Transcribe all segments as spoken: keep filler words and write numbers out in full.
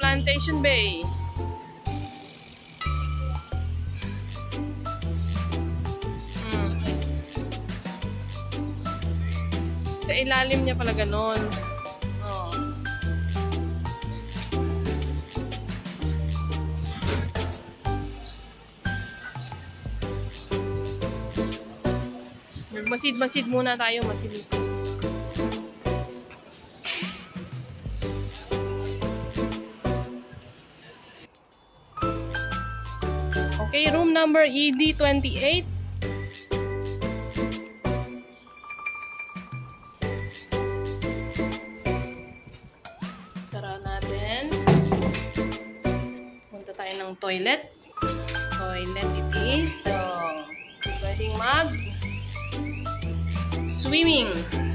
Plantation Bay. Mm. Sa ilalim niya pala ganon. Oh. Magmasid-masid muna tayo, masid-masid. Okay, room number E D twenty-eight. Sara natin. Punta tayo ng toilet. Toilet it is. So, pwedeng mag swimming.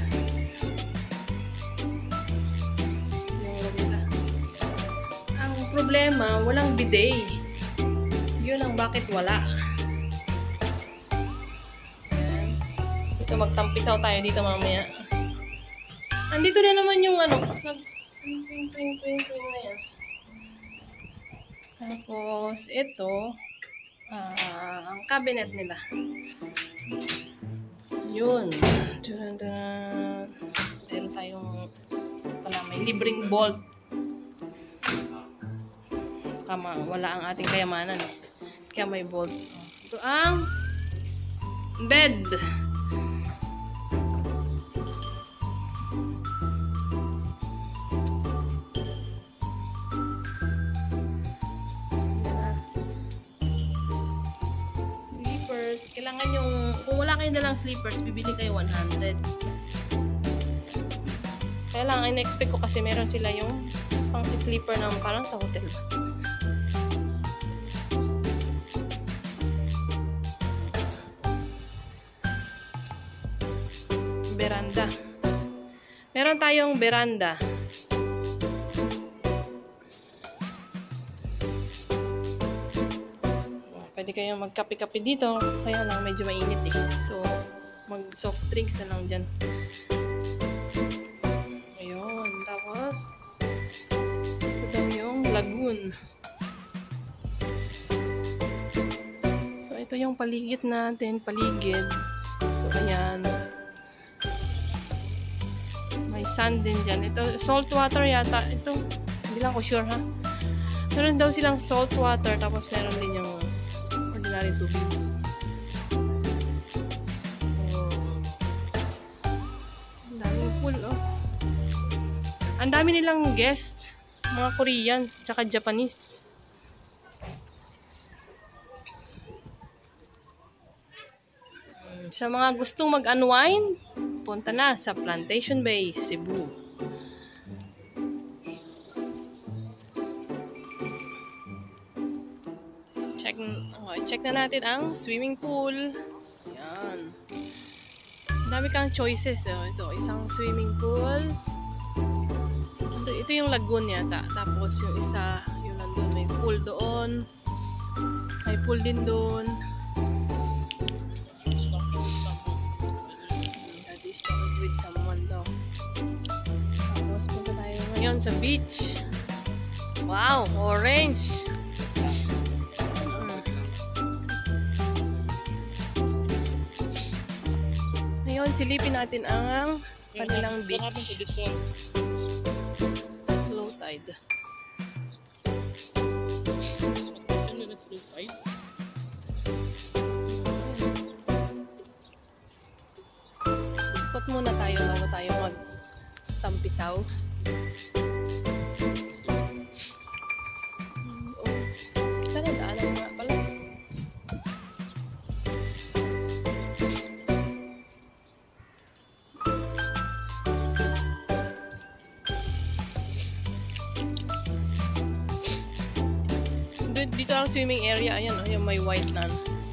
Ang problema, walang bidet. Yun ang bakit wala. Ayan. Ito, magtampisaw tayo dito mamaya. Andito na naman yung ano, nag twing twing twing twing twing na yan. Tapos, ito, uh, ang cabinet nila. Yun. Dun, dun. Meron tayong, wala, may libreng bolt. Kama, wala ang ating kayamanan eh. Kaya may bolt. Ito ang bed. Sleepers. Kailangan yung, kung wala kayo dalang sleepers, bibili kayo one hundred. Kaya lang, in-expect ko kasi meron sila yung pang sleeper ng parang sa hotel. Veranda. Meron tayong veranda. Pwede kayong magkape-kape dito. Kaya lang medyo mainit eh. So, mag soft drinks na lang dyan. Ayun. Tapos, ito daw yung lagoon. So, ito yung paligid natin. Paligid. So, ayan. May sand din dyan. Ito, salt water yata. Ito, hindi lang ako sure ha. Meron daw silang salt water. Tapos meron din yung ordinary tubig. Oh. Ang daming pool, oh. Ang dami nilang guest. Mga Koreans, tsaka Japanese. Sa mga gustong mag-unwind, punta na sa Plantation Bay, Cebu. Check, okay, check na natin ang swimming pool. Ayan. Dami kang choices. Oh. Ito, isang swimming pool. Ito, ito yung lagoon yata. Tapos yung isa, yung nandun, may pool doon. May pool din doon. With someone daw. Tapos punta tayo ngayon sa beach. Wow, orange. Hmm. Ngayon silipin natin ang kanilang beach. Low tide. Ikot muna tayo bago tayo magtampisaw. Oh, sana daanan nga pala. Dito ang swimming area. Ayan, oh, yung may white na.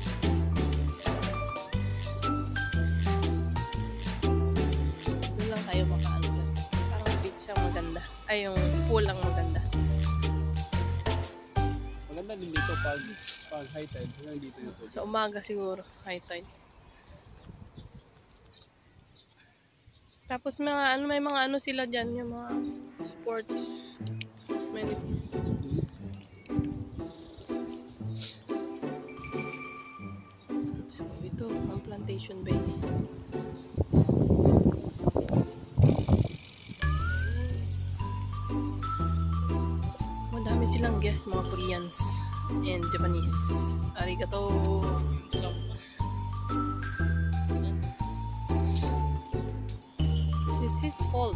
Ay, yung pool ang maganda. Maganda din dito pag, pag high tide. Dito dito. Sa umaga siguro, high tide. Tapos mga ano, may mga ano sila dyan, yung mga sports. May amenities. So, ito ang Plantation Bay. Madami silang guests, mga Koreans and Japanese. Arigato. This is his fault.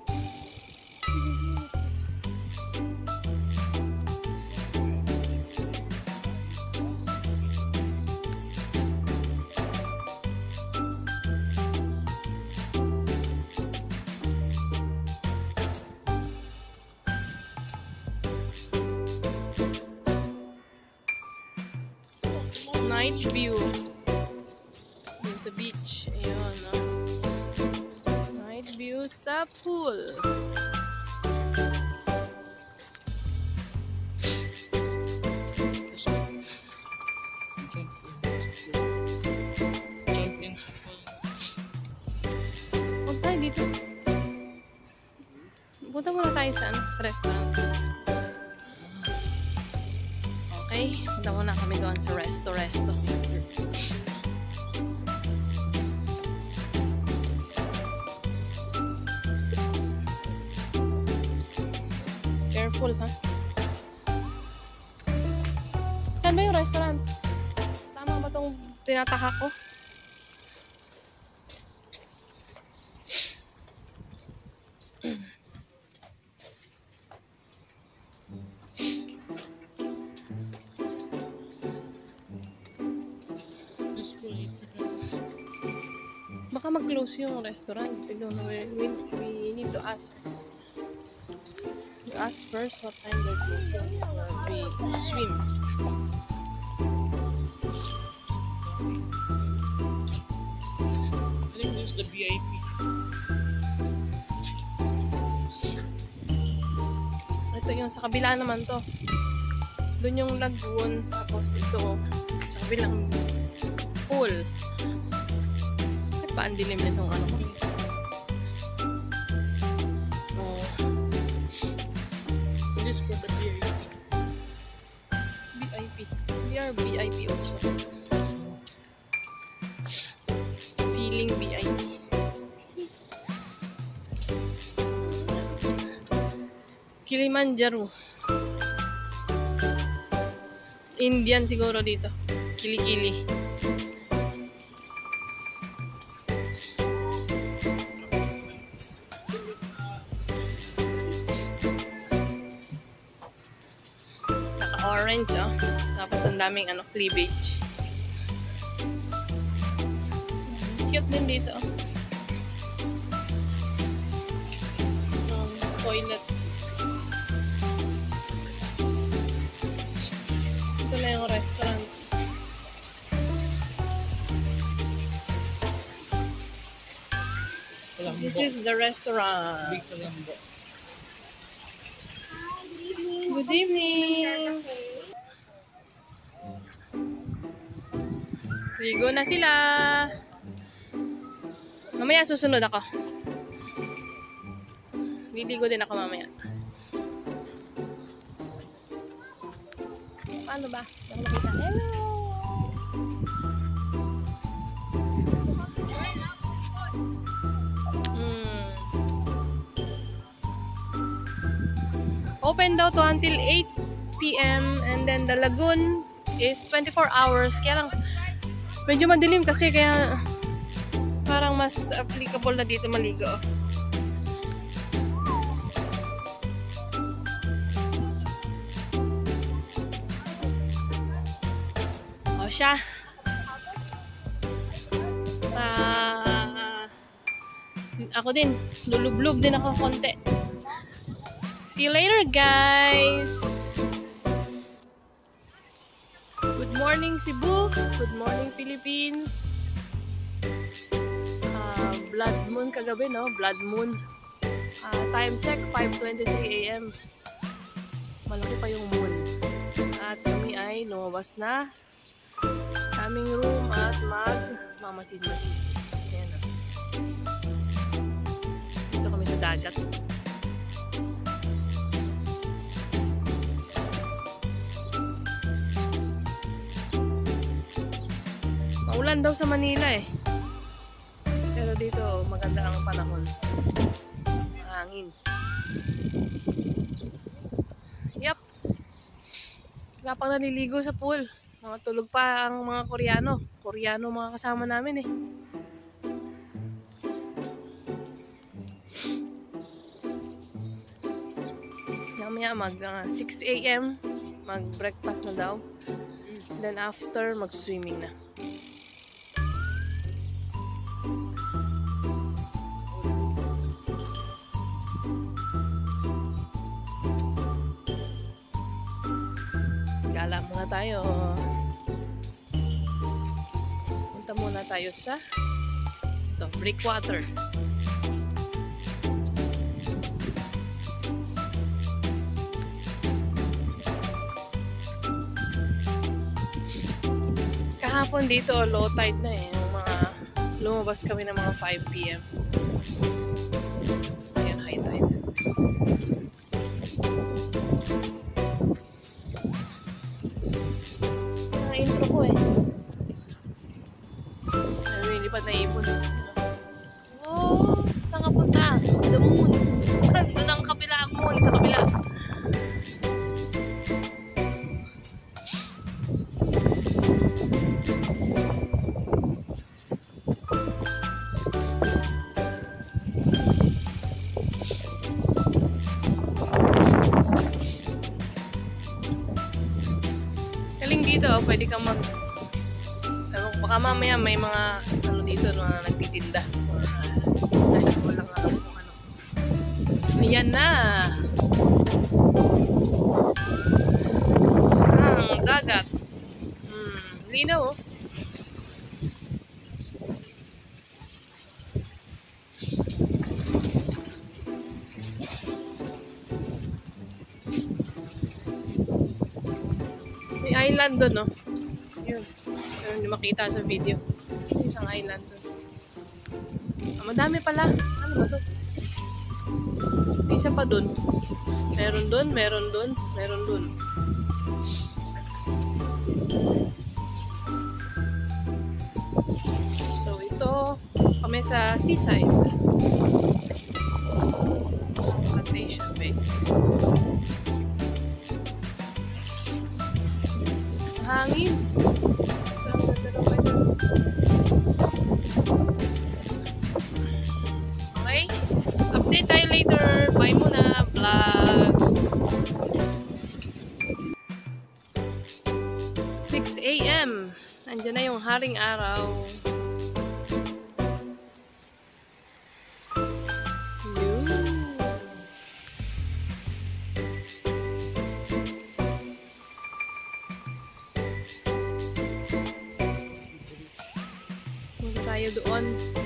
Night view. Yung sa beach. Ayun, no? Night view sa pool. Huwag tayo dito. Punta muna tayo sa, ano, sa restaurant. Okay, punta muna kami doon sa resto-resto. Careful, ha? Saan ba yung restaurant? Tama ba itong tinataka ko? Baka mag-close yung restaurant. We don't know. We, we need to ask. We ask first what time they're closing or we swim. I think this is the V I P. Ito yung sa kabila naman to. Doon yung lagoon. Tapos ito sa kabilang pool. Ang dilim nitong ano ko. Oh. This for the V I P. V I P. We are V I P also. Feeling V I P. Kilimanjaro. Indian siguro dito. Kili-kili. Orange, oh. Tapos ang daming ano, cleavage. Cute din dito, oh. Um, toilet. Ito na yung restaurant. This is the restaurant. Big Colombo. Good evening. Ligo na sila. Mamaya susunod ako. Liligo din ako mamaya. Paano ba? Hindi ako nakita. Hello! Hmm. Open daw to until eight p m and then the lagoon is twenty-four hours. Kaya lang medyo madilim kasi kaya parang mas applicable na dito maligo. O siya. Uh, ako din. Lulublob din ako konti. See you later, guys! Good morning, Cebu. Good morning, Philippines. Uh, blood moon kagabi, no? Blood moon. Uh, time check, five twenty-three a m Malaki pa yung moon. At kami ay lumabas na aming room at mag-mamasid-masid. Ayan, no? Dito kami sa dagat. Umuulan daw sa Manila eh. Pero dito maganda ang panahon. Mahangin. Yep. Wala pang naliligo sa pool. Mga tulog pa ang mga Koreano. Koreano mga kasama namin eh. Mamaya mag uh, six A M mag breakfast na daw. Then after mag swimming na. Gala muna tayo. Punta muna tayo sa ito, breakwater. Kahapon dito low tide na eh. Yung mga lumabas kami ng mga five P M Ayan, high tide. Ang intro ko eh. Lumilipad na ibon. Oh, saan ka punta? The moon. Doon ang kapila ang moon sa kabila. Galing dito, pwede kang mag baka mamaya may mga ano dito, mga nagtitinda. Ay, walang alam kung ano. Ayan na. Ang dagat. Hmm, linaw oh. May island doon, no? Yun. Pero hindi makita sa video. Isang island doon. Ah, madami pala. Ano ba to? May isa pa doon. Meron doon, meron doon, meron doon. So, ito kami sa seaside. Plantation Bay. Hangin. Okay. Update tayo later. Bye muna. Vlog. six A M Nandiyan na yung haring araw. Tayo doon.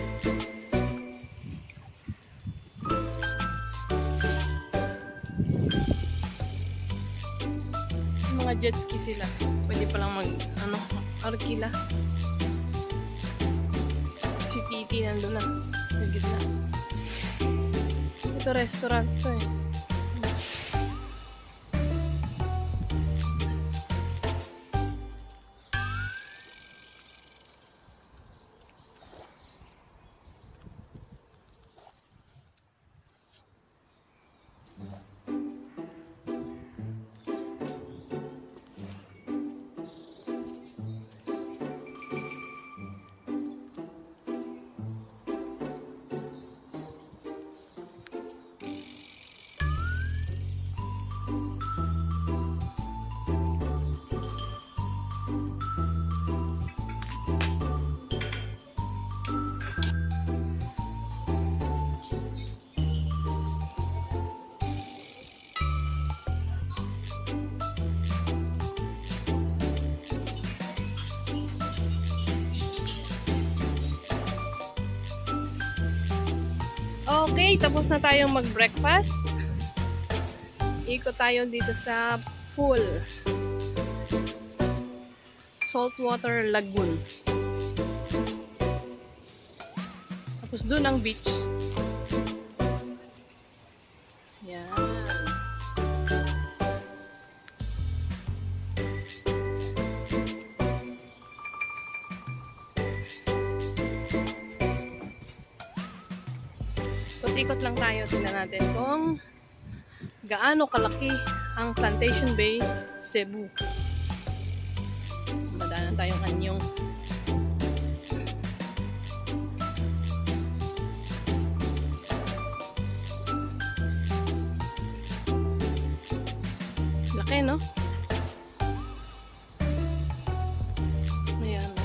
Mga jet ski sila. Pwede palang mag ano, arkila. Si Titi nandun na. Sa gitna. Ito restaurant to eh. Okay, tapos na tayong mag-breakfast. Ikot tayo dito sa pool. Saltwater Lagoon. Tapos dun ang beach. Yan. ikot-ikot lang tayo. Tingnan natin kung gaano kalaki ang Plantation Bay, Cebu. Madaanan tayong anyong. Laki, no? Ayan, no?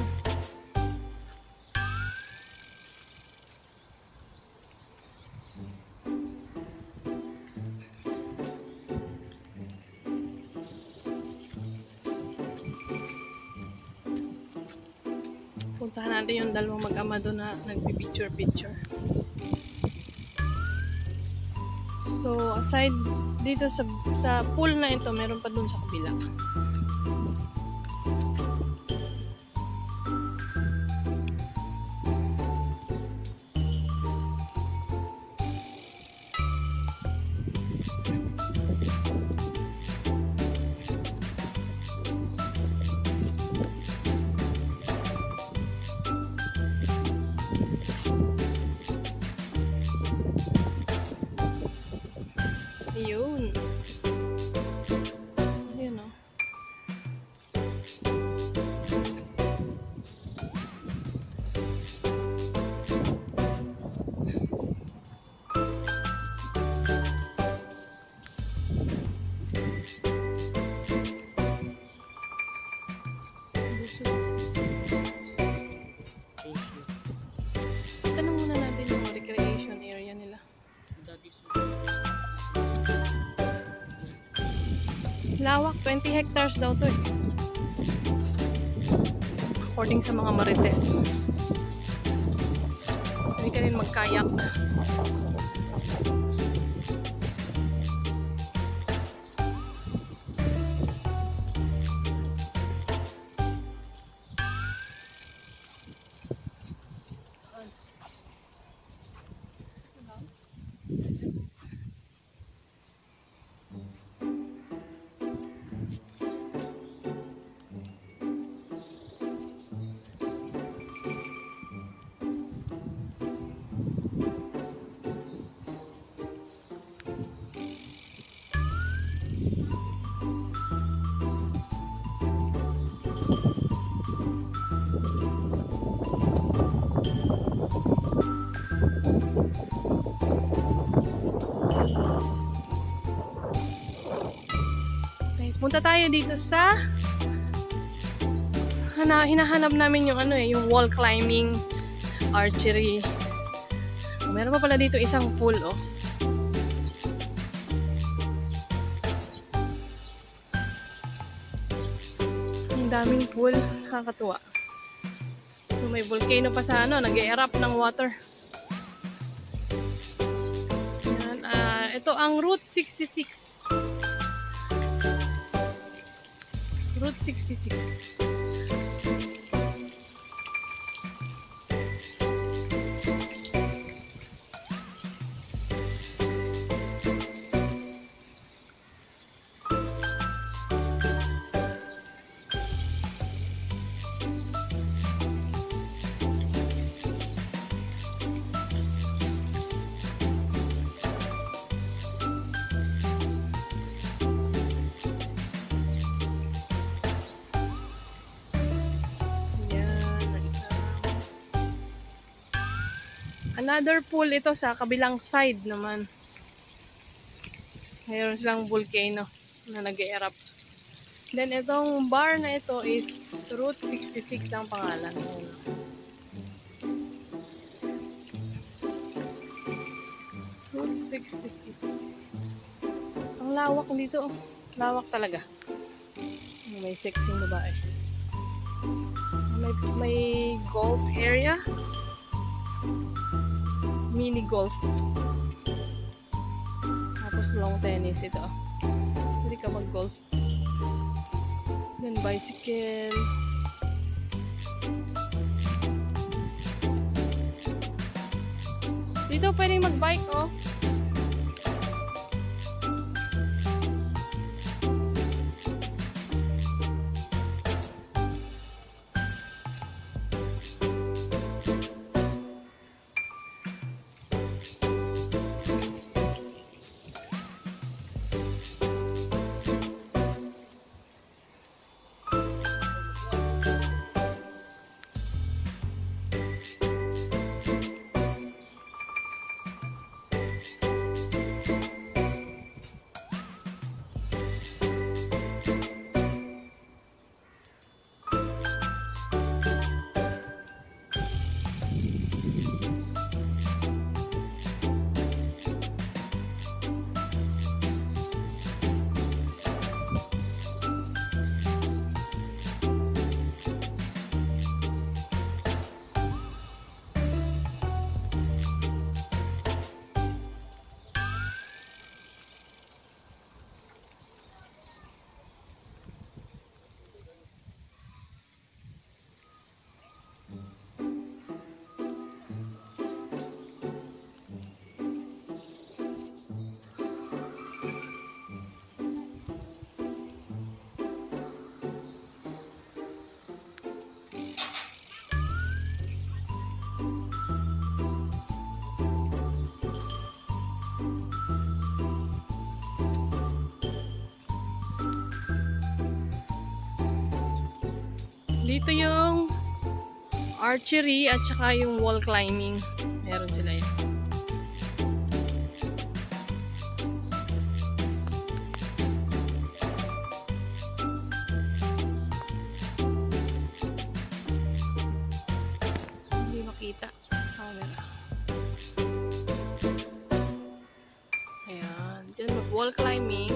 Puntahan natin yung dalawang mag-ama doon na nagpi-picture-picture. So, aside dito sa sa pool na ito, meron pa doon sa kabila. Ayun. Ayun, oh. Tanong muna natin yung recreation area nila. Lawak, twenty hectares daw to eh. According sa mga marites. Pwede ka rin magkayak. Punta tayo dito sa hana, hinahanap namin yung ano eh, yung wall climbing, archery. Meron pa pala dito isang pool, oh. Ang daming pool, nakakatuwa. So may volcano pa sa ano, nag-e-erupt ng water. Yan, uh, ito ang Route sixty-six. Route sixty-six. Another pool ito sa kabilang side naman. Mayroon silang volcano na nag-e-erupt. Then itong bar na ito is Route sixty-six ang pangalan. Route sixty-six. Ang lawak dito. Lawak talaga. May sexing babae. May, may golf area. Mini golf. Tapos long tennis ito. Pwede ka mag-golf. Then bicycle. Dito pwede mag-bike, oh. Dito yung archery at saka yung wall climbing. Meron sila yan. Hindi makita. Camera. Ayan. Diyan wall climbing.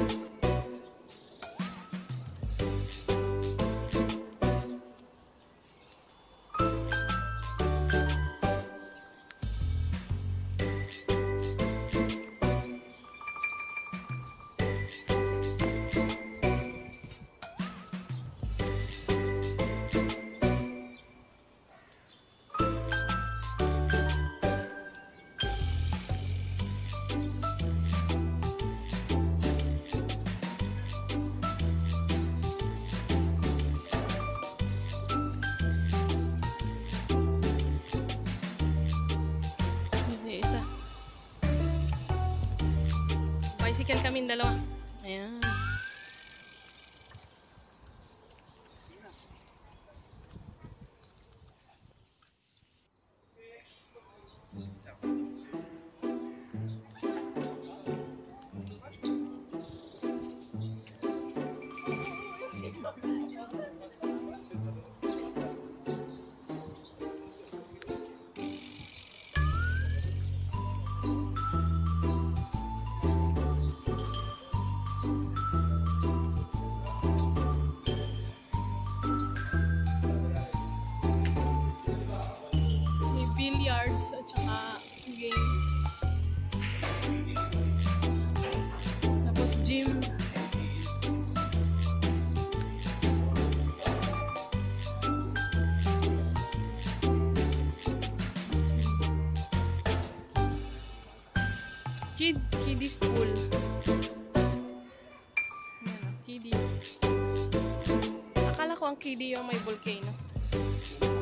Bicycle kaming dalawa. Ayan. Billiards at saka games. Tapos gym. Kid, kiddies pool. Ayan, kiddie. Akala ko ang kiddie yung may volcano.